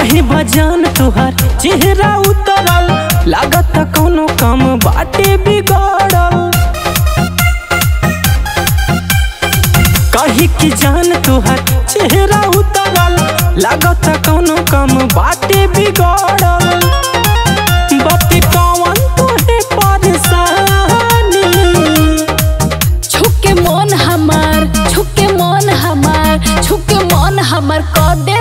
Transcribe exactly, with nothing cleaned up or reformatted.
काहे बजान तुहार चेहरा उतरल, लागत कौनो काम बाटे बिगड़ल। काहे की जान तुहार चेहरा उतरल, लागत कौनो काम बाटे बिगड़ल। बाटे कौन तोहे परेशानी, छुके मन हमार छुके मन हमार छुके मन हमार कर दे